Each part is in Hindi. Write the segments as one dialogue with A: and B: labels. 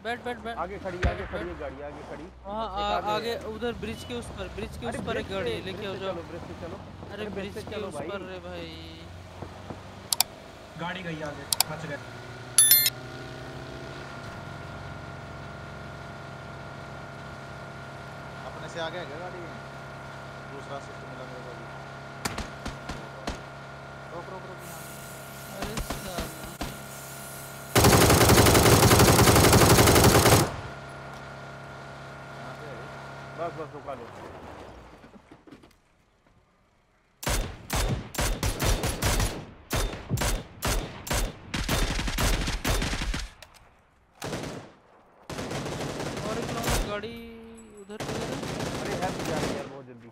A: बैठ बैठ बैठ
B: आगे खड़ी है गाड़ी, आगे खड़ी।
A: हाँ
B: एक आगे
A: आगे
B: है।
A: उधर ब्रिज के उस पर
B: अरे
A: एक गाड़ी है, लेके
B: ब्रिज
A: आओ
B: से
A: जाओ।
B: चलो, ब्रिज से चलो।
A: अरे
B: अरे ब्रिज
A: ब्रिज
B: से
A: के
B: चलो
A: उस
B: भाई।
A: पर रे भाई।
C: गाड़ी गई आगे, बच गए।
D: अपने से आगे है क्या गाड़ी? दूसरा सिस्टम मिला मेरे को अभी। रोक रोक रोक यहाँ।
A: अरे साला
D: यहाँ पे है।
B: बस बस रुका लो।
A: और एक लोग गाड़ी उधर पे है।
B: अरे हेल्प जा रही है यार बहुत जल्दी।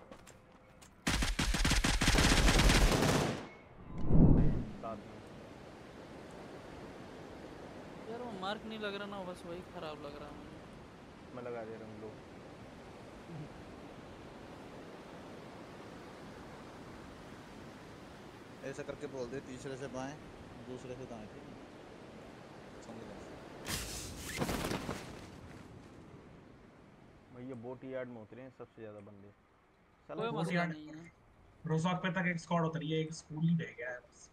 B: साथ में
A: यार वो मार्क नहीं लग रहा ना, बस वही खराब लग रहा है मुझे।
B: मैं लगा दे रहा हूँ लोग।
D: ऐसा करके बोल दे, तीसरे से बाएं, दूसरे से दाएं, ठीक है? समझ गए?
B: भैया बोट यार्ड में उतरे हैं सबसे ज्यादा बंदे। साला
A: कोई
C: बोट
A: मसला
C: यार्ड
A: नहीं है।
C: रोजाक पे तक एक स्क्वाड उतरी है, एक स्कूल ही रह गया है बस।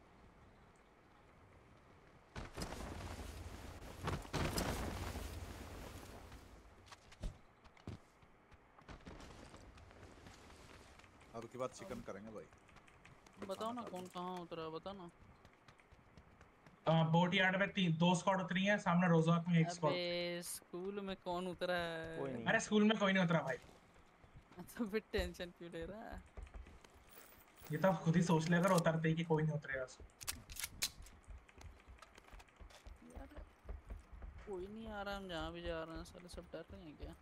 D: अब की बात चिकन करेंगे भाई।
A: बताओ ना कौन कहाँ उतरा है, बता ना।
C: बोट यार्ड में दो स्क्वाड उतरी हैं, सामने रोजाक में एक
A: अबे
C: स्क्वाड उतरी है।
A: स्कूल में कौन उतरा
B: कोई
A: है?
B: नहीं।
C: अरे स्कूल में कोई नहीं उतरा भाई।
A: तो फिर टेंशन क्यों ले रहा है?
C: ये तो आप खुद ही सोच ले, अगर उतरते ही कि कोई नहीं उतरेगा।
A: यार कोई नहीं आ रहा, हम जहाँ भी जा रहे हैं साले सब डर रहे हैं क्या?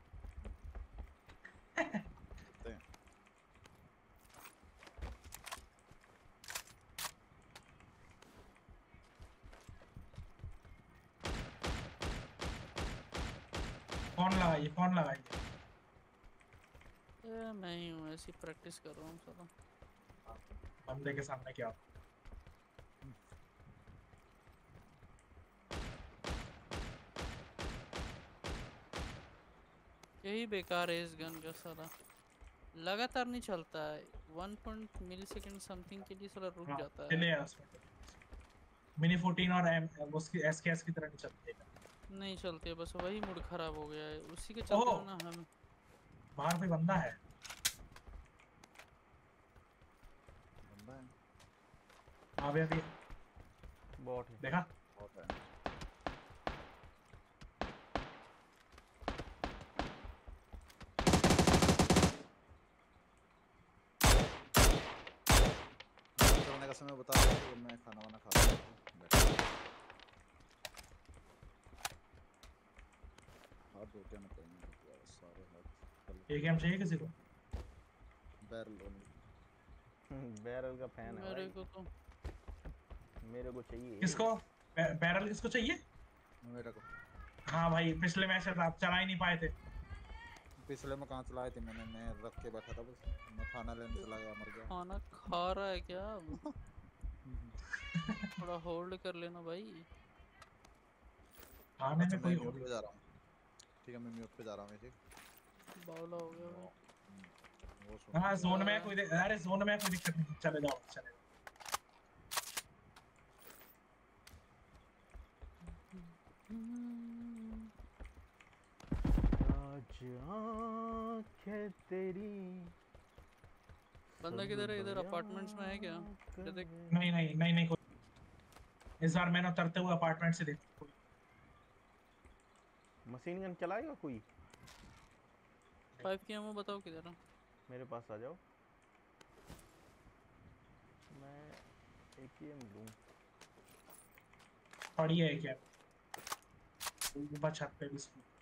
C: कौन लगाई?
A: मैं ही हूँ, ऐसी प्रैक्टिस कर रहा हूँ साला।
C: बंदे के सामने क्या?
A: यही बेकार है इस गन का साला, लगातार नहीं चलता है। 1 मिलीसेकंड समथिंग के लिए साला रुक जाता है।
C: चले यार उसमें मिनी 14 और उसकी एसकेएस की तरह नहीं चलती है।
A: नहीं चलते, बस वही मूड खराब हो गया है उसी के चलते
C: ओह
A: ना हम।
C: बाहर कोई बंदा है।
D: बंदा है।
C: हाँ भैया अभी
B: बॉट है।
C: देखा?
D: बहुत है। सोने का समय बता दो, फिर मैं खाना वाना खा लूँ। हाथ धो के मैं करूँगा सारे हाथ।
C: एक एम चाहिए किसी को?
D: Barrel only.
B: बैरल का फैन है
A: मेरे
B: भाई।
A: को तो
B: मेरे को चाहिए।
C: किसको? बैरल किसको चाहिए?
D: मेरे को।
C: हाँ भाई पिछले मैच में आप चला ही नहीं पाए थे।
D: पिछले में कहाँ चलाए थे मैंने, मैं रख के बैठा था बस। मैं खाना लेने चला गया, मर गया।
A: खाना खा रहा है क्या अब? थोड़ा होल्ड कर लेना भाई।
C: हाँ मैंने
D: अच्छा मैं
C: कोई
D: म्यूट
C: और
D: पे जा रहा हूँ। ठीक है मैं म्यूट पे जा रहा हूँ, ठीक।
A: बावला हो गया भाई।
D: वो सुन।
C: हाँ जोन में कोई अरे जोन में कोई दिक्कत नहीं, चले जाओ चले जाओ।
B: आज आँखें तेरी।
A: बंदा किधर है? इधर अपार्टमेंट्स में है क्या? देख।
C: नहीं नहीं नहीं नहीं कोई। इस बार मैंने उतरते हुए अपार्टमेंट से देखा कोई।
B: मशीन गन चलाएगा कोई?
A: 5 की एमओ बताओ किधर है?
B: मेरे पास आ जाओ, मैं एकेएम लूं।
C: पड़ी है क्या? ऊपर छत पे भी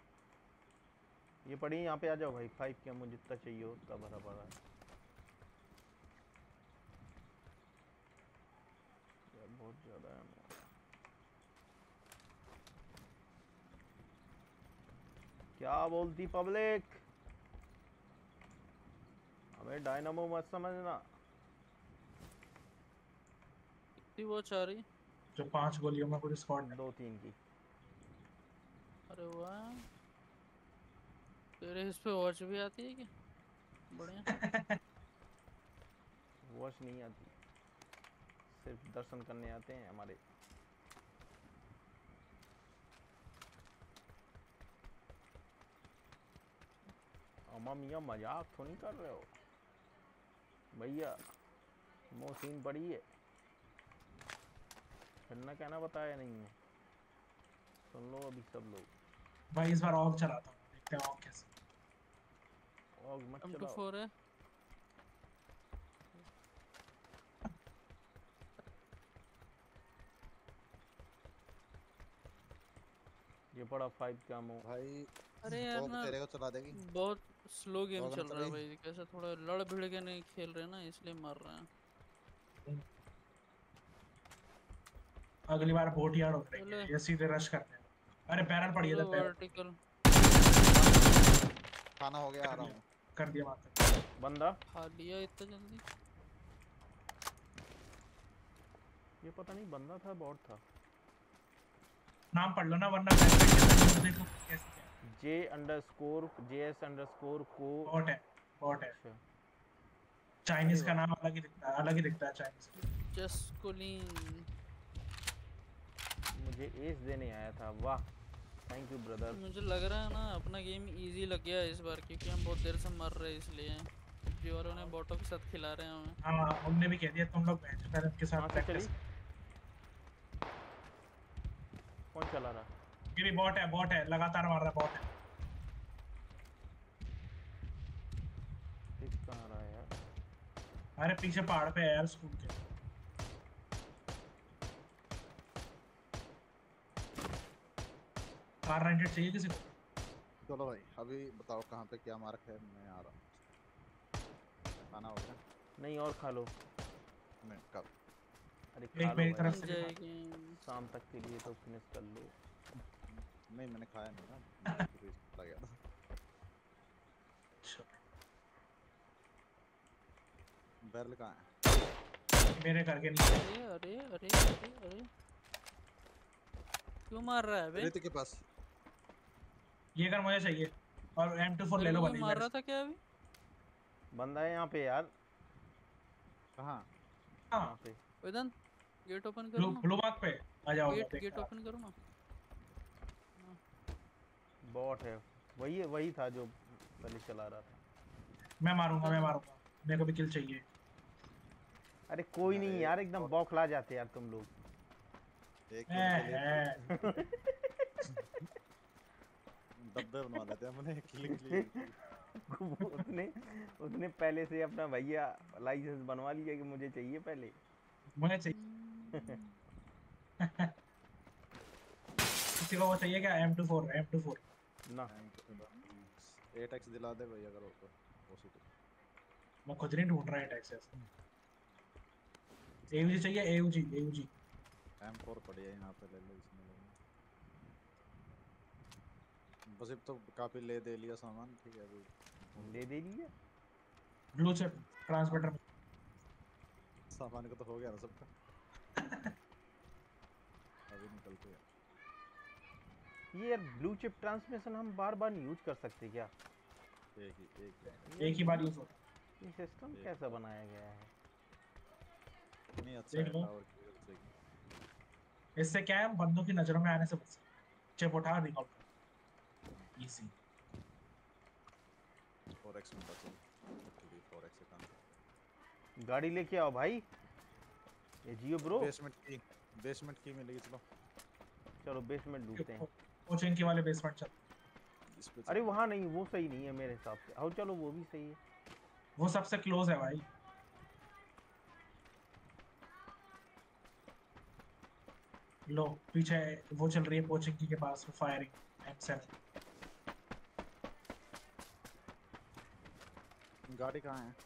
B: ये पड़ी यहाँ पे आ जाओ भाई। 5 की एमओ जितना चाहिए हो उतना भरा पड़ा है यार, बहुत ज़्यादा एमओ। क्या बोलती पब्लिक? हमें डायनामो मत समझना।
A: कितनी वो चाह रही?
C: जो 5 गोलियों में पूरी स्क्वाड है।
B: 2-3 की।
A: वाह, तेरे इस पे वॉच भी आती है क्या? बढ़िया।
B: वॉच नहीं आती, सिर्फ दर्शन करने आते हैं हमारे। अम्मा मियाँ मजाक तो नहीं कर रहे हो भैया? मोहसिन पड़ी है, फिर ना कहना बताया नहीं है। सुन लो अभी सब लोग।
C: भाई इस बार ऑग चलाता हूँ, देखते हैं ऑग कैसे।
B: और मत चलाओ।
A: M24 है।
B: ये पड़ा 5 का मो।
D: भाई
A: अरे यार
D: ओग
A: ना,
D: तेरे को चला देगी।
A: बहुत स्लो गेम
D: ओग ने
A: चल रहा है
D: चलाई।
A: भाई, कैसे थोड़ा लड़ भिड़ के नहीं खेल रहे ना, इसलिए मर रहे हैं।
C: अगली बार बोट यार्ड हो
A: चले
C: करेंगे या सीधे रश करते हैं। अरे बैरल पड़ी है
A: चलो
C: इधर, बैरल
A: वर्टिकल।
D: खाना हो गया, आ रहा हूँ।
C: कर दिया मात्र।
B: बंदा
A: खा लिया इतना जल्दी?
B: ये पता नहीं बंदा था बॉट था।
C: नाम पढ़ लो ना वरना देखो कैसे क्या है।
B: JS_को।
C: बॉट है, बॉट है।
B: अच्छा
C: चाइनीज
B: अरे
C: का
B: वाह,
C: नाम अलग ही दिखता है, अलग ही दिखता है चाइनीज का।
A: जस्कुलीन।
B: मुझे एस देने आया था, वाह थैंक यू ब्रदर।
A: मुझे लग रहा है ना अपना गेम इजी लग गया है इस बार, क्योंकि हम बहुत देर से मर रहे हैं, इसलिए जी वालों ने बॉटों के साथ खिला रहे हैं हमें।
C: हाँ उनने भी कह दिया तुम लोग मैच पहले उनके
B: कहाँ
C: साथ
B: से चली?
C: प्रैक्टिस।
B: कौन चला रहा?
C: ये भी बॉट है, बॉट है, लगातार मार रहा बॉट है।
B: दिख कहाँ रहा है यार?
C: अरे पीछे पहाड़ पे है यार स्कूल के। कार रेंटेड चाहिए किसी को?
D: चलो भाई अभी बताओ कहाँ पे क्या मार्क है, मैं आ रहा हूँ। खाना हो गया?
B: नहीं और खा लो।
D: नहीं कब?
B: अरे
C: एक
B: खा लो
C: मेरी
B: भाई,
C: तरफ
A: बन
C: से भी खा।
A: जाएगी।
B: शाम तक के लिए तो फिनिश कर लो।
D: नहीं मैंने खाया नहीं ना, मैं पूरी चला गया था।
C: अच्छा,
D: बैरल कहाँ है?
C: मेरे घर के नीचे।
A: अरे अरे अरे अरे अरे, क्यों मार रहा है बे?
D: रेती के पास।
C: ये कर मुझे चाहिए। और M24 ले
A: तेरे
C: लो
A: को कोई
C: बंदी
A: मार
C: मेरे
A: रहा
C: से।
A: था क्या अभी?
B: बंदा है यहाँ पे यार,
D: कहाँ?
C: हाँ
B: यहाँ पे।
A: वेदन, गेट ओपन
C: ब्लू
A: करो ना।
C: ब्लू मार्क पे आ जाओ,
A: गेट
C: देखते
A: गेट
C: हैं।
A: ओपन करो ना। हाँ,
B: बॉट है, वही था जो पहले चला रहा था।
C: मैं मारूंगा, मैं
A: वेदन,
C: मारूंगा, मेरे को भी किल चाहिए।
B: अरे कोई नहीं
D: अरे
B: यार, एकदम
D: और
B: बौखला जाते यार तुम लोग।
D: एक
C: है,
D: किल के लिए
C: है।
D: डब्बे बनवा लेते हैं अपने किल के लिए।
B: उसने उसने पहले से अपना भैया लाइसेंस बनवा लिया कि मुझे चाहिए पहले।
C: मुझे चाहिए। किसी को वो चाहिए क्या? M24
B: ना
D: एटेक्स दिला दे भाई अगर हो तो। ओसीटी
C: मैं खुद नहीं ढूंढ रहा है टैक्स। AUG चाहिए, AUG।
D: M4 पड़ी है यहाँ पे, ले लो इसमें ले लो। बस अब तो काफी ले दे लिया सामान, ठीक है अभी ढूंढ
B: दे लिया
C: ब्लू चिप ट्रांसमीटर में।
D: सामान का तो हो गया ना सबका। अभी निकलते हैं।
B: ये यार ब्लू चिप ट्रांसमिशन हम बार बार नहीं यूज कर सकते क्या?
C: एक ही बार यूज होता
B: ये सिस्टम
D: एक
B: कैसा
D: बार।
B: बनाया गया है?
D: नहीं अच्छा
C: देख
D: है
C: लो।
D: टावर की वजह से।
C: है। इससे क्या है, बंदों की नजरों में आने से बच सकते हैं। चिप उठा रिकॉल कर इजी।
D: 4x में बचो, 4x से काम।
B: गाड़ी लेके आओ भाई, ये जियो ब्रो।
D: बेसमेंट की मिलेगी, चलो
B: चलो बेसमेंट ढूंढते हैं।
C: कोचिंग की वाले बेसमेंट चल।
D: इस पे
B: अरे
D: चलो।
B: वहाँ नहीं, वो सही नहीं है मेरे हिसाब से। आओ चलो वो भी सही है।
C: वो सबसे क्लोज है भाई। लो पीछे वो चल रही है कोचिंग की के पास फायरिंग M7।
D: गाड़ी कहाँ है?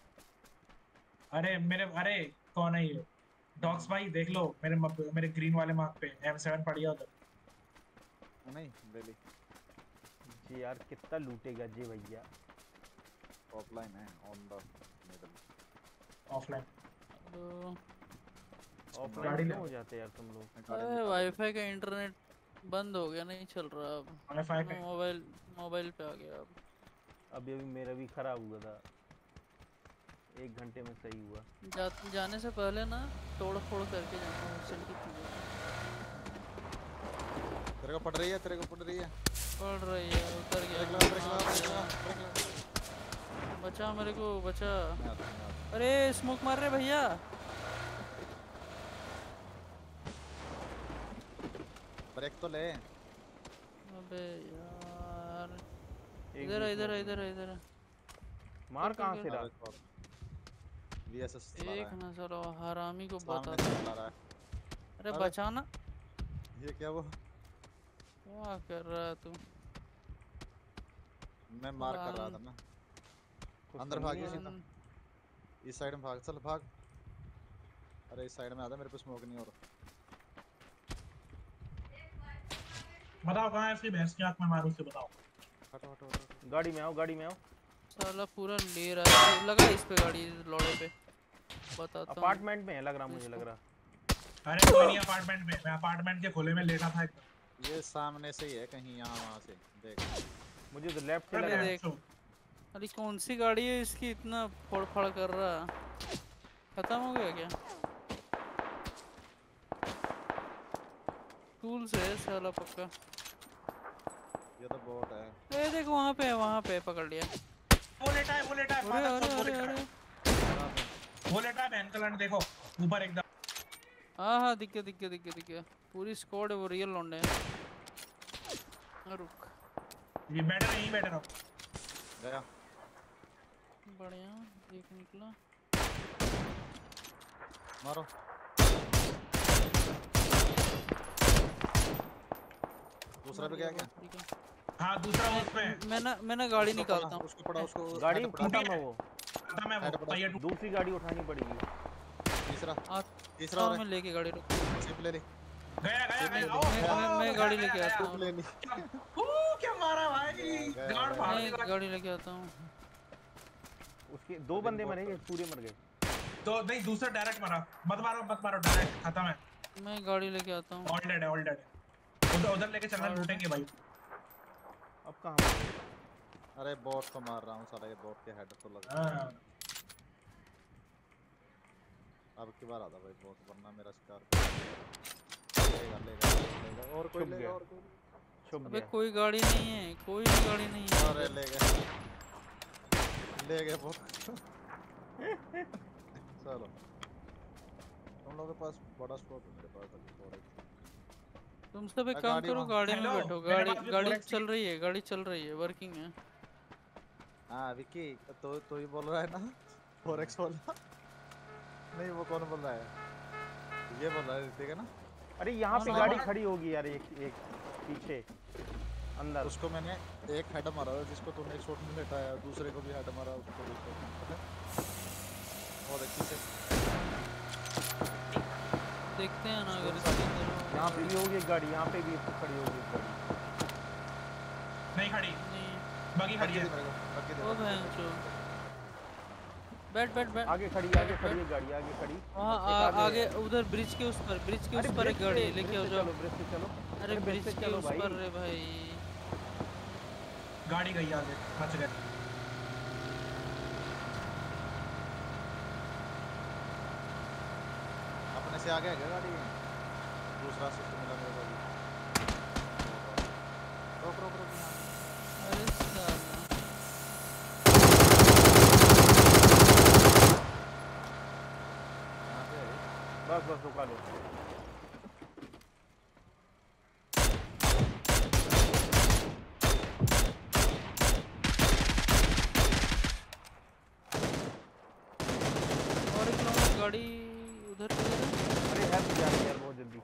C: अरे कौन है ये? डॉग्स भाई देख लो मेरे ग्रीन वाले मार्क पे M7 पड़ी है उधर।
D: नहीं ले ली।
B: जी यार कितना लूटेगा जी भैया।
D: ऑफलाइन है, ऑन द मिडल।
C: ऑफलाइन।
A: तो
B: ऑफलाइन
C: गाड़ी
B: क्यों
C: ले।
B: हो जाते यार तुम लोग?
A: वाईफाई का इंटरनेट बंद हो गया, नहीं चल रहा अब।
C: वाईफाई
A: मैं
C: का
A: मोबाइल पे आ गया अब।
B: अभी अभी मेरा भी खराब हुआ था, 1 घंटे में सही हुआ।
A: जाने से पहले ना तोड़ फोड़ करके जाना, उससे ठीक हो जाएगा।
D: तेरे को पड़ रही है, तेरे को पड़ रही है।
A: पड़ रही है, उतर गया।
D: ब्रेक लगा, ब्रेक लगा, ब्रेक लगा, ब्रेक लगा।
A: बचा मेरे को, बचा।
D: मैं आता हूँ, मैं आता हूँ।
A: अरे स्मोक मार रहे भैया।
D: ब्रेक तो ले।
A: अबे यार,
B: एक
A: इधर
B: भी
A: इधर
B: smoke
A: इधर
B: नहीं।
A: इधर
B: मार
A: कर,
B: कहाँ
A: कर,
B: से
A: कर।
B: रहा?
D: अरे छोड़। VSS चला
A: एक
D: रहा है।
A: ना चलो हरामी को
D: सामने
A: बता।
D: से चला रहा है।
A: अरे
D: अरे।
A: बचाना।
D: ये क्या वो?
A: क्या कर रहा है तू?
D: मैं मार कर रहा था ना।
B: कुछ
D: अंदर
B: समझ
D: भागिए
B: नहीं
D: सीधा।
A: अन-
D: इस साइड में भाग, चल भाग। अरे इस साइड में आता, मेरे पे स्मोक नहीं हो रहा।
C: बताओ कहाँ है इसकी भैंस की आंख में मारूं उसे बताओ।
D: हटो हटो हटो।
B: आ। गाड़ी में आओ, गाड़ी में आओ।
A: साला पूरा ले रहा है, लगा इस पे गाड़ी, इस लौड़े पे। बताता हूँ।
B: अपार्टमेंट में है लग रहा, मुझे लग रहा।
C: अरे कोई नहीं अपार्टमेंट में, मैं अपार्टमेंट के खुले में लेटा था एकदम।
D: ये सामने से ही है कहीं, यहाँ वहाँ से देख।
B: मुझे तो लेफ्ट से
A: अरे
B: लगा।
A: देख। अरे कौन सी गाड़ी है इसकी, इतना फोड़ फाड़ कर रहा। खत्म हो गया क्या? टूल से है साला पक्का।
D: ये तो बोट है।
A: ए देख वहाँ पे है, वहाँ पे पकड़ लिया।
C: वो लेटा है, वो लेटा है,
A: अरे
C: फादर
A: अरे
C: खुद वो
A: अरे
C: लेटा
A: अरे
C: है। वो लेटा है बहन का लंड देखो ऊपर एकदम।
A: हाँ हाँ दिख गया दिख गया दिख गया दिख गया। पूरी स्क्वाड है, वो रियल लौंडे हैं। रुक।
C: ये बैठे नहीं बैठे रहो।
D: गया।
A: बढ़िया। एक निकला।
D: मारो। दूसरा भी गया क्या?
A: ठीक है।
C: हाँ दूसरा उसमें
A: मैं ना गाड़ी
D: उसको
A: निकालता
D: पड़ा,
A: हूँ।
D: उसको पड़ा, उसको
B: गाड़ी
D: हेड पड़ा।
B: टूटा मैं वो।
C: था मैं
D: हेड
C: वो
D: पड़ा।
C: पहिया टूट।
B: दूसरी गाड़ी उठानी पड़ेगी।
D: तीसरा तीसरा
A: हाँ
D: और
A: मैं लेके गाड़ी रुक।
D: चिप ले ली।
C: गया गया गया आओ,
A: मैं गाड़ी
C: गया,
A: लेके
C: गया,
A: आता
C: गया।
A: हूँ।
D: ले ली।
C: क्या मारा भाई,
D: गया,
C: गाड़
D: गया।
C: फाड़
A: मैं
C: दी।
A: गाड़ी लेके आता हूँ।
B: उसके 2 बंदे मरे या पूरे मर गए?
C: तो नहीं दूसरा डायरेक्ट मारा। मत मारो डायरेक्ट खत्म है।
A: मैं गाड़ी लेके आता हूँ।
C: ऑल डेड है, ऑल डेड है। उधर उधर लेके चलना, लूटेंगे भाई।
B: अब कहाँ?
D: अरे बोट को मार रहा हूँ साला, ये बोट के हेड तो लगा।
C: हाँ
D: अब की बार आता भाई बोट, वरना मेरा शिकार लेगा लेगा लेगा। और कोई
B: छुप
D: लेगा,
B: गया।
D: और कोई।
B: छुप
A: अबे
B: गया।
A: कोई गाड़ी नहीं है, कोई भी गाड़ी नहीं है।
D: अरे ले गया, ले गया बोट। चलो तुम लोगों के पास बड़ा स्कोप है, मेरे पास अभी थोड़ा ही।
A: तुम सब एक
D: मैं
A: काम
D: गाड़ी
A: करो,
D: वहाँ-
A: गाड़ी में
C: हेलो,
A: बैठो।
C: मेरे
A: गाड़ी
C: पास भी
A: गाड़ी
C: 4x
A: चल रही है, गाड़ी चल रही है, वर्किंग है।
D: हाँ विक्की, तो ही बोल रहा है ना 4x बोला। नहीं वो कौन बोल रहा है? ये बोल रहा है ऋतिक है ना।
B: अरे यहाँ पे
A: हाँ,
B: गाड़ी
C: हाँ।
B: खड़ी होगी यार, एक पीछे अंदर।
D: उसको मैंने एक हेड मारा है, जिसको तूने एक शॉट में लेटाया, दूसरे को भी हेड मारा, उसको भी shot। और अच्छी से
A: देखते हैं ना अगर इसके अंदर हो।
B: यहाँ पे भी होगी एक गाड़ी, यहाँ पे भी खड़ी होगी एक गाड़ी।
C: नहीं खड़ी,
A: नहीं।
C: बगी खड़ी है।
D: मेरे को बाकी
A: ओ
D: दे।
A: भैंचो। बैठ बैठ बैठ।
B: आगे खड़ी है गाड़ी, आगे खड़ी।
A: वहाँ
B: एक
A: आगे उधर ब्रिज के उस पर, ब्रिज के
B: अरे
A: उस पर एक
B: ब्रिज
A: गाड़ी
B: पे-
A: है, लेके
B: ब्रिज
A: आओ
B: पे
A: जाओ।
B: चलो, ब्रिज पे चलो।
A: अरे ब्रिज
B: पे
A: के
B: चलो
A: उस
B: भाई।
A: पर रे भाई।
C: गाड़ी गई आगे, बच गए।
D: अपने से आगे है क्या गाड़ी? दूसरा सिस्टम मिला मेरे को अभी। रोक रोक रोक यहाँ।
A: अरे साला।
D: यहाँ पे है।
B: बस रुका लो।
A: और एक किलोमीटर गाड़ी उधर किधर है?
B: अरे हेल्प जा रही है यार बहुत जल्दी।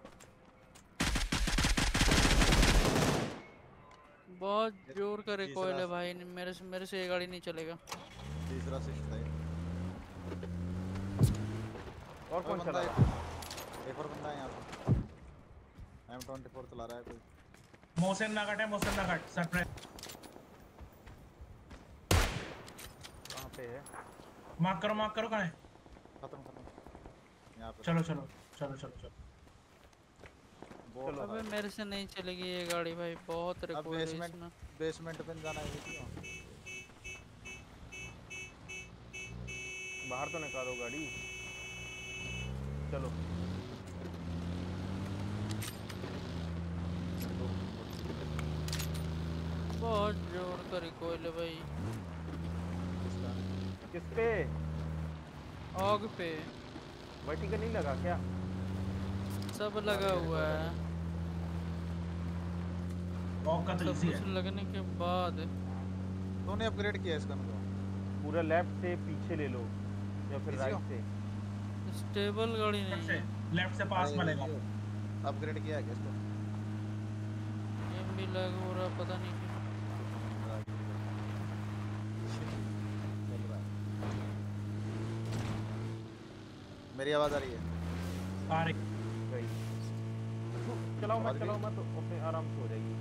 A: बहुत जोर का
D: तीसरा-
A: रिकॉइल है भाई, मेरे से ये गाड़ी नहीं चलेगा।
D: तीसरा सिस्टम है।
B: और कौन चला रहा है?
D: एक और बंदा है यहाँ पे। M24 चला रहा है कोई।
C: मोहसिन नगट है, मोहसिन नगट सरप्राइज।
B: कहाँ पे है?
C: मार्क करो कहाँ है।
D: खत्म खत्म यहाँ पे।
C: चलो चलो चलो चलो चलो।
B: चलो
A: अबे मेरे से नहीं चलेगी ये गाड़ी भाई, बहुत
D: अब
A: रिकॉर्ड है इसमें।
D: बेसमेंट पे जाना है क्यों?
B: बाहर तो निकालो गाड़ी। चलो
A: बहुत जोर का रिकॉइल है भाई।
B: किस पे?
A: आग पे
B: वर्टिकल नहीं लगा क्या?
A: सब लगा हुआ है।
C: ऑफ का तो
A: सब
C: इजी
A: कुछ
C: है।
A: लगने के बाद
D: तूने अपग्रेड किया इसका को?
B: पूरा लेफ्ट से पीछे ले लो या फिर
D: Easy
B: राइट
D: हो?
B: से।
A: स्टेबल गाड़ी नहीं है।
C: लेफ्ट से पास में लेगा।
D: अपग्रेड किया है क्या इसको?
A: गेम भी लैग हो रहा पता नहीं क्यों।
D: चल रहा है। मेरी आवाज आ रही है?
C: आ रही।
B: गई। चलाओ
D: आवाज
B: मत,
D: गई?
B: चलाओ मत, अपने आराम से हो जाएगी।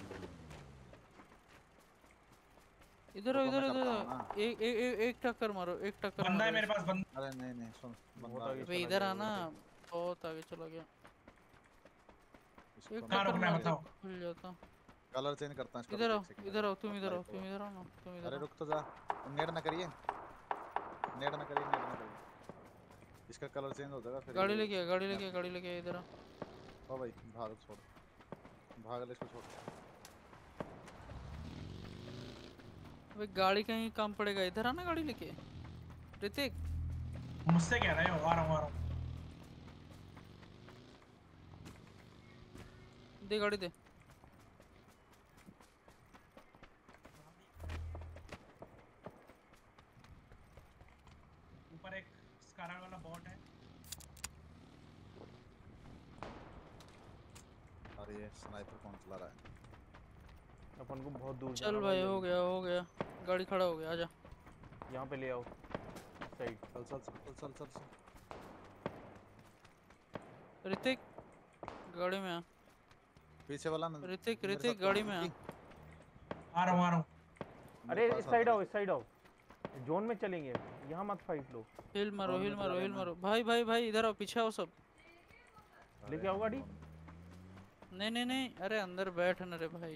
A: इधर
D: रुको,
A: इधर
D: मैं
A: इधर
D: करता हूँ ना।
A: एक टक्कर मारो, एक टक्कर
C: बंदा है
A: मारो।
C: मेरे पास, बंदा।
D: अरे नहीं नहीं सुन,
B: बहुत
D: बंदा आ
B: आगे
D: गया।
A: अबे
B: चला
A: इधर
B: गया
A: आना,
B: वो
A: बहुत आगे चला गया।
D: इसको
A: एक
D: मैं
C: कहाँ
A: टक्कर
C: रुकना है
A: मार
C: बताओ?
A: खुल जाता।
D: कलर चेंज करता हूँ इसका।
A: इधर
D: रुक
A: आओ,
D: एक सेकंड।
A: इधर आओ, तुम इधर आओ,
D: Apply
A: तुम
D: को।
A: इधर आओ ना, तुम इधर
D: अरे
A: आओ।
D: रुक तो जा, नेड ना करिए, नेड ना करिए, नेड ना करिए। इसका कलर चेंज हो जाएगा फिर।
A: गाड़ी
D: ये
A: लेके आ, गाड़ी लेके आ,
D: snap-
A: गाड़ी लेके आ, इधर आ।
D: ओ भाई भाग, छोड़, भाग ले इसको, छोड़।
A: अबे गाड़ी कहीं काम पड़ेगा, इधर आना गाड़ी लेके। ऋतिक
C: मुझसे कह रहे हो? आ रहा हूँ, आ रहा हूँ।
A: दे गाड़ी दे।
C: ऊपर एक स्कारा वाला बॉट है।
D: और ये स्नाइपर कौन चला रहा है?
B: अपन को बहुत दूर
A: चल
B: जाना
A: भाई, हो
B: अभी।
A: गया हो गया, गाड़ी खड़ा हो गया, आजा।
B: यहाँ पे ले आओ साइड।
D: चल चल चल चल चल चल।
A: ऋतिक गाड़ी में आ।
D: पीछे वाला ना।
A: ऋतिक
D: मेरे
A: ऋतिक
D: साथ
A: गाड़ी
D: करो,
A: में आ।
D: विक्की।
C: आ रहा हूँ, आ रहा हूँ।
B: अरे
D: मेरे
B: इस
D: पास
B: साइड
D: आ
B: आओ, इस साइड आओ, जोन में चलेंगे, यहाँ मत फाइट लो।
A: हिल मारो,
D: कौन
A: हिल
D: में
A: मारो,
D: चला
A: हिल
D: गया
A: मारो। भाई भाई भाई इधर आओ, पीछे आओ सब।
D: अरे
B: लेके आओ
D: हम
B: गाड़ी।
D: दोनों-
A: नहीं नहीं नहीं, अरे अंदर बैठ न रे भाई।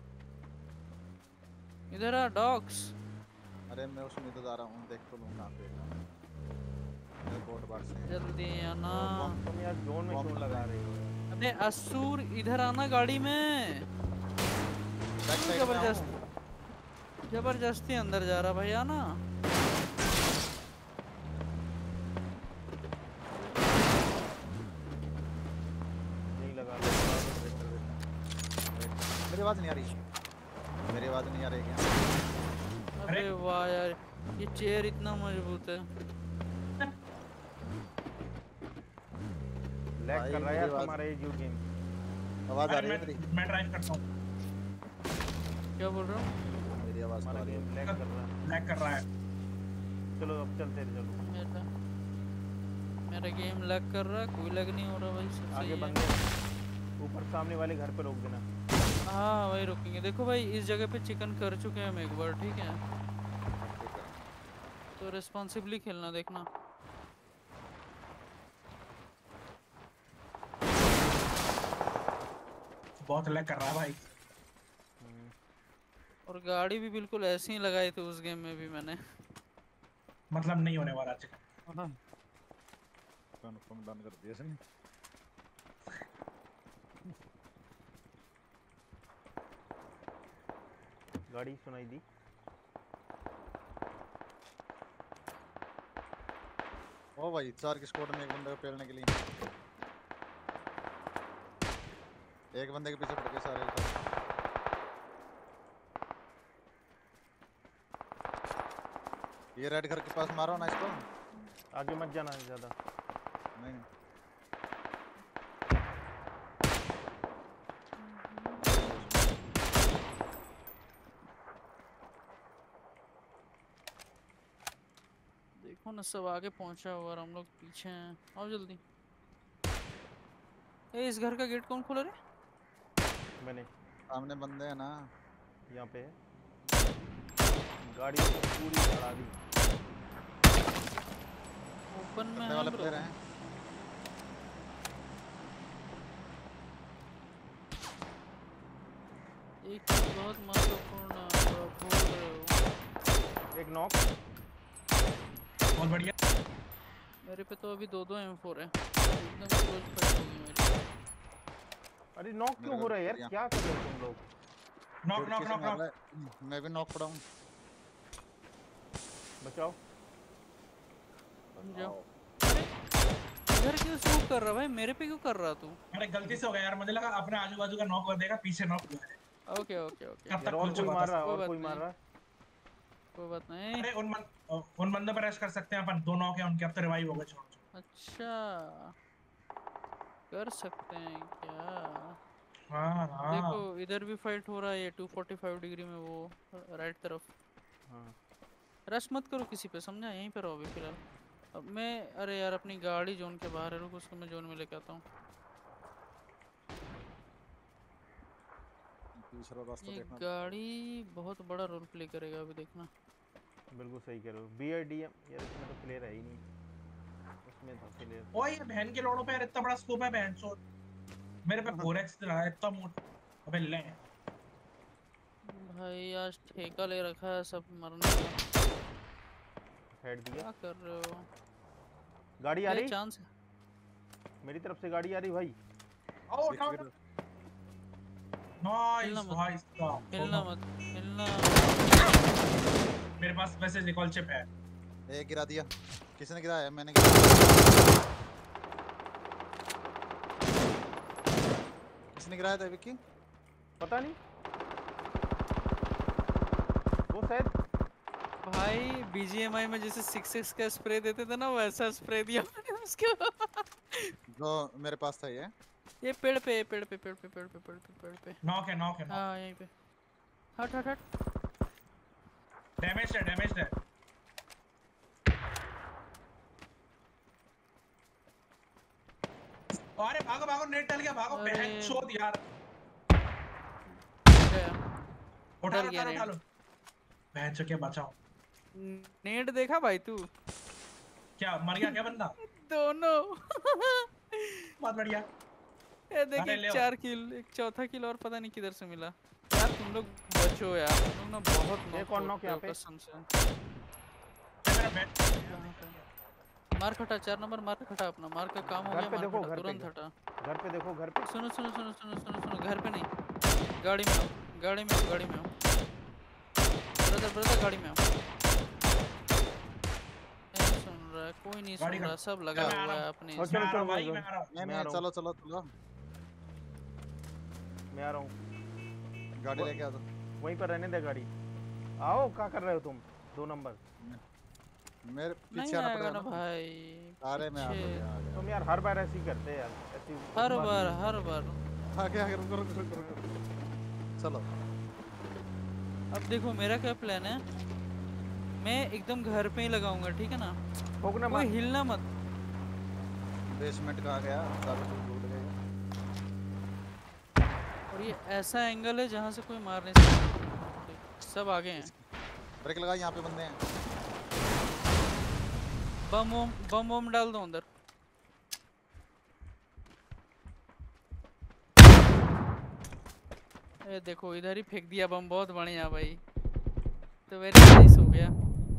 A: इधर आ डॉग्स।
D: अरे मैं उसमें तो जा रहा हूँ, देख तो लूँ कहाँ पे है। मेरे कोट बार से
A: जल्दी आना।
B: तुम यार जोन में क्यों लगा रहे हो?
A: अबे असूर इधर आना गाड़ी में।
D: बैक साइड में आऊँ।
A: जबरदस्ती अंदर जा रहा भाई, आना।
B: नहीं लगा।
D: मेरी आवाज नहीं आ रही, मेरी आवाज नहीं आ रही क्या?
A: अरे वाह यार, ये चेयर इतना मजबूत है।
B: लैग
D: भाई,
B: कर रहा है
D: मेरी
B: यार
D: आवाज-
B: तुम्हारा ये जो गेम।
D: आवाज आ
C: अरे
D: रही है मेरी?
C: मैं ड्राइव करता हूँ।
A: क्या बोल रहा हूँ?
D: मेरी आवाज तो आ
B: हमारा
D: रही है।
B: गेम लैग कर रहा है।
C: लैग कर रहा है।
B: चलो अब चलते चलो।
A: मेरा मेरा गेम लैग कर रहा है, कोई लैग नहीं हो रहा भाई, सब
B: आगे
A: सही है।
B: बंदे ऊपर सामने वाले घर पे रोक देना।
A: हाँ भाई रुकेंगे। देखो भाई इस जगह पे चिकन कर चुके हैं हम एक बार, ठीक है?
D: ठीक है।
A: तो रिस्पॉन्सिबली खेलना, देखना।
C: बहुत लैग कर रहा है भाई।
A: और गाड़ी भी बिल्कुल ऐसी ही लगाई थी उस गेम में भी मैंने।
C: मतलब नहीं होने वाला चिकन।
D: कन्फर्म डन कर दिया सही।
B: गाड़ी सुनाई दी।
D: ओ भाई 4 की स्क्वाड में एक बंदे को पेलने के लिए, एक बंदे के पीछे पड़ गए सारे के सारे। ये रेड घर के पास मारो ना इसको।
B: आगे मत जाना ज्यादा।
D: नहीं
A: देखो ना सब आगे पहुंचा हुआ और हम लोग पीछे हैं। आओ जल्दी। ए इस घर का गेट कौन खोला रे?
B: मैंने
D: सामने बंदे हैं ना।
B: यहाँ पे है। गाड़ी पूरी चढ़ा दी।
A: ओपन में
D: बंदे
A: है
D: वाले
A: ब्रो।
D: प्लेयर हैं।
A: एक चीज बहुत महत्वपूर्ण भूल रहे हो।
B: एक नॉक।
C: बहुत बढ़िया।
A: मेरे पे तो अभी 2-2 M4 है, एकदम क्लोज फाइट होगी मेरी।
B: अरे नॉक क्यों हो रहा है यार, क्या कर रहे हो तुम लोग?
C: Knock knock knock knock.
D: मैं भी नॉक पड़ा हूँ।
B: बचाओ।
A: जाओ। अरे इधर क्यों शूट कर रहा भाई, मेरे पे क्यों कर रहा तू?
C: अरे गलती से हो गया यार, मुझे लगा अपने आजू बाजू का नॉक कर देगा, पीछे नॉक हुआ है।
A: ओके ओके ओके,
C: कब
B: यार
C: तक
B: और
C: खोल
B: कोई
C: चुका
B: मार
C: था।
B: रहा है,
A: कोई
B: और
A: बात
B: कोई मार
A: नहीं।
B: रहा है।
A: कोई बात नहीं।
C: अरे उन बंदों पर रश कर सकते हैं अपन, दो नॉक है उनके, अब तो रिवाइव हो गए। छोड़ो
A: अच्छा कर सकते हैं क्या?
C: हाँ
A: देखो
C: हाँ।
A: इधर भी फाइट हो रहा है, 245 डिग्री में, वो राइट तरफ।
B: हाँ
A: रश मत करो किसी पे, समझा? यहीं पे रहो अभी फिलहाल। अब मैं, अरे यार अपनी गाड़ी जोन के बाहर है, रुक उसको मैं जोन में लेके आता हूँ।
D: दूसरा रास्ता
A: ये
D: देखना।
A: गाड़ी बहुत बड़ा रोल प्ले करेगा अभी, देखना।
B: बिल्कुल सही कह रहे हो। BIDM यार इसमें तो प्लेयर है ही नहीं, उसमें तो प्लेयर।
C: ओ ये बहन के लोड़ों पे यार इतना बड़ा स्कोप है बहन चोद। मेरे पे 4x चला है इतना मोटा। अबे ले।
A: भाई आज ठेका ले रखा है सब मरने का।
B: हेड दिया।
A: क्या कर रहे हो?
B: गाड़ी आ
A: ये
B: रही
A: चांस है।
B: मेरी तरफ से, गाड़ी आ रही भाई।
C: ओ उठा उठा। नाइस
A: हिलना मत,
C: भाई साहब।
A: हिलना मत, हिलना।
C: मेरे पास वैसे रिकॉल चिप है।
D: एक गिरा दिया। किसने गिराया? मैंने गिराया। किसने गिराया था विक्की?
B: पता नहीं, वो शायद।
A: भाई BGMI में जैसे 6x का स्प्रे देते थे ना, वैसा स्प्रे दिया मैंने उसको।
D: जो मेरे पास था ये।
A: ये पेड़ पे, पेड़ पे, पेड़ पे, पेड़ पे, पेड़ पे, पेड़ पे।
C: नॉक है नॉक है नॉक।
A: हाँ यहीं पे। हट हट हट।
C: डैमेज है डैमेज है। अरे भागो भागो, नेट डल गया, भागो
A: अरे।
C: बहन चोद यार।
A: गया।
C: उठा
A: डल
C: लो
A: गया
C: उठा लो उठा
A: नेट।
C: लो। बहन चो क्या बचाओ।
A: नेट देखा भाई तू?
C: क्या मर गया क्या बंदा?
A: दोनों।
C: बहुत बढ़िया।
A: ये देख,
C: अरे
A: एक
C: ले आओ।
A: 4 किल, एक चौथा किल और पता नहीं किधर से मिला। यार तुम लोग बचो यार, तुम लोग ना बहुत
B: ये
A: नॉक
B: कौन नॉक
A: होते
B: यहाँ
A: हो
B: पे?
A: कसम से।
C: मेरा बैट
A: कहाँ पे? मार खटा, 4 नंबर मार खटा अपना, मार का काम हो
B: घर
A: गया,
B: पे
A: मार
B: देखो,
A: खटा
B: घर पे
A: तुरंत हटा।
B: घर पे देखो, घर पे।
A: सुनो सुनो सुनो सुनो सुनो सुनो, घर पे नहीं, गाड़ी में आओ, गाड़ी में आओ, गाड़ी में आओ। ब्रदर ब्रदर गाड़ी में आओ। नहीं सुन रहा है, कोई नहीं सुन
C: गाड़ी
A: रहा, सब लगा
C: मैं आ
A: हुआ
C: रहा
A: है
C: हूँ।
A: अपने
B: और
A: इसमें।
C: मैं आ रहा हूँ भाई,
B: चलो,
C: मैं आ रहा हूँ।
D: नहीं
B: मैं आ
D: नहीं,
B: रहा
D: चलो चलो चलो।
B: मैं आ रहा हूँ।
D: गाड़ी लेके आ दो।
B: वहीं पर रहने दे गाड़ी। आओ, क्या कर रहे हो तुम? 2 नंबर।
D: मेरे
A: नहीं
D: पीछे आना
A: आएगा
D: पड़ेगा
A: ना
D: ना।
A: भाई।
D: अरे मैं आ
A: पीछे।
D: गया आ गया।
B: तुम यार हर बार ऐसे ही करते हैं यार, ऐसी
A: हर
B: बात
A: बार
B: नहीं।
A: हर बार।
D: आगे आगे रुको रुको रुको रुको। चलो।
A: अब देखो मेरा क्या प्लान है, मैं एकदम घर पे ही लगाऊंगा, ठीक है ना?
B: ठोकना
A: कोई
B: मत।
A: हिलना मत।
D: बेसमेंट कहाँ गया? चाबी तो भूल गए।
A: और ये ऐसा एंगल है जहाँ से कोई मार नहीं सकता। देख, सब आगे हैं।
D: ब्रेक लगा, यहाँ पे बंदे हैं।
A: बम वम डाल दो अंदर। ये देखो इधर ही फेंक दिया बम, बहुत बढ़िया भाई, तो वेरी नाइस हो गया।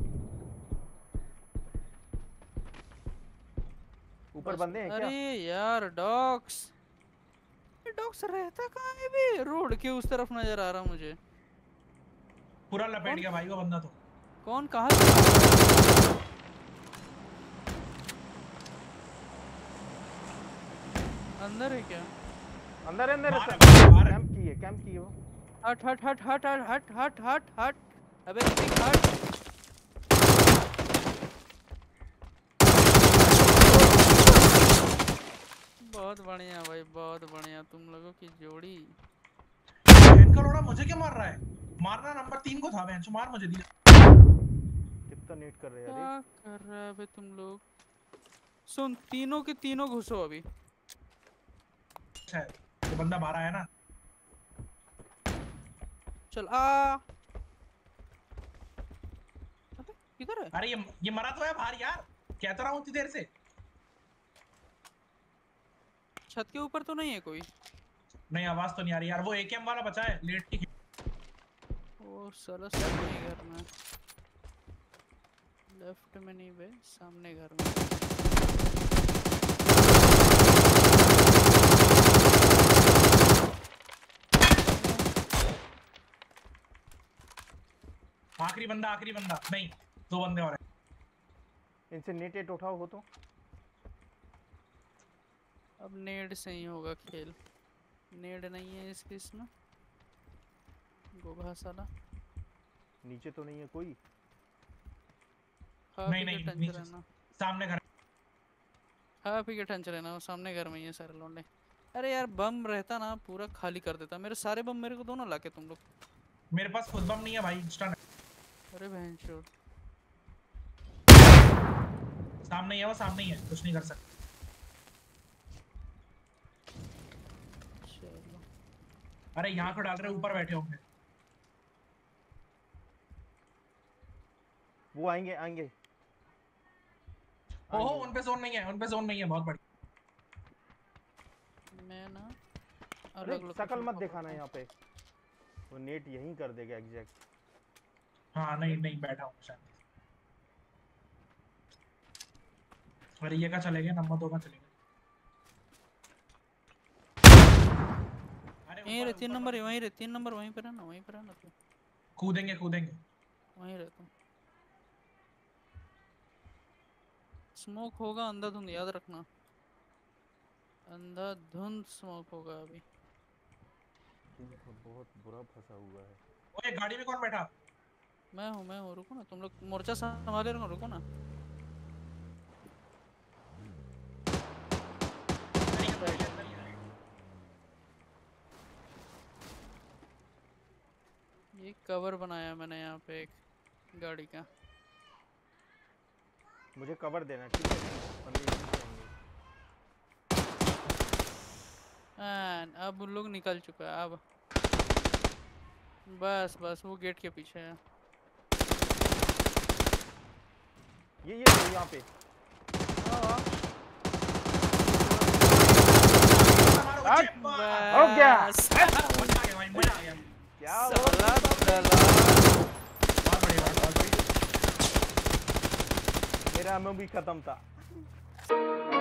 B: ऊपर
A: बस।
B: बंदे हैं क्या?
A: अरे यार डॉग्स, ये डॉग्स रहता कहाँ है बे? रोड के उस तरफ नजर आ रहा मुझे।
C: पूरा लपेट गया भाई वो बंदा तो।
A: कौन कहाँ से? अंदर है क्या?
B: अंदर है, अंदर
C: बाहर
B: है।
C: है, बाहर है।
B: कैंप की है वो।
A: हट हट हट हट हट हट हट हट हट। अबे ऋतिक हट। बहुत बढ़िया भाई, बहुत बढ़िया, तुम लोगों की जोड़ी।
C: बहन का लोड़ा मुझे क्या मार रहा है? मारना नंबर 3 को था बहन, मार मुझे दिया।
B: कितना नीट कर रहे हैं
A: क्या
B: यार
A: कर रहा है बे तुम लोग? सुन, तीनों के तीनों घुसो अभी।
C: अच्छा है, ये बंदा बाहर आया ना।
A: चल आ। अबे किधर है?
C: अरे ये मरा तो है बाहर यार, कहता रहा हूँ इतनी देर से।
A: छत के ऊपर तो नहीं है कोई?
C: नहीं आवाज तो नहीं आ रही यार, वो AKM वाला बचा है लेट की।
A: साला सामने घर में, लेफ्ट में नहीं बे, सामने घर में।
C: आखिरी बंदा नहीं, 2 बंदे और हैं।
B: इनसे नेट उठाओ हो तो।
A: अब नेड से ही होगा खेल, नेड नहीं है इसके इसमें। गोभा साला
B: नीचे तो नहीं है कोई।
A: खा
C: नहीं
A: पी के
C: नहीं
A: टंच
C: नीचे
A: रहना,
C: सामने घर।
A: खा पी के टंच रहना, वो सामने घर में ही है सारे लौंडे। अरे यार बम रहता ना पूरा खाली कर देता, मेरे सारे बम मेरे को दो ना लाके तुम लोग।
C: मेरे पास खुद बम नहीं है भाई, इंस्टा।
A: अरे बहन चोद,
C: सामने ही है वो, सामने ही है, कुछ नहीं कर सकते।
A: चलो
C: अरे यहाँ को डाल रहे, ऊपर बैठे होंगे।
B: वो आएंगे आएंगे।
C: ओहो उन पे जोन नहीं है, बहुत बढ़िया।
A: मैं ना
B: अरे
A: अलग
B: शकल
A: लोकेशन
B: मत
A: को
B: दिखाना
A: पकड़ता
B: यहाँ पे, वो नेट यहीं कर देगा एग्जैक्ट।
C: हाँ नहीं बैठा हूँ शायद। अरे ये का चलेगा, नंबर 2 का चलेगा। अरे
A: हूँ। यहीं रे 3 नंबर,
C: ऊपर
A: वहीं रे 3 नंबर, वहीं पे रहना, वहीं पे रहना तू,
C: कूदेंगे।
A: वहीं रह तू। स्मोक होगा अंधाधुंध, याद रखना, अंधाधुंध स्मोक होगा अभी।
B: बहुत बुरा फंसा हुआ है।
C: ओए गाड़ी में कौन बैठा?
A: मैं हूँ, रुको ना तुम लोग, मोर्चा संभाले रहो, रुको ना। ये कवर बनाया मैंने यहाँ पे एक गाड़ी का।
B: मुझे कवर देना ठीक है, बंदे यहीं पे होंगे।
A: अब उन लोग निकल चुका है, अब बस वो गेट के पीछे है।
B: ये यहाँ पे।
C: हो गया। मजा आ गया भाई, मजा आ गया।
B: क्या
A: साला
C: बहुत बढ़िया।
B: मेरा एमओ भी खत्म था।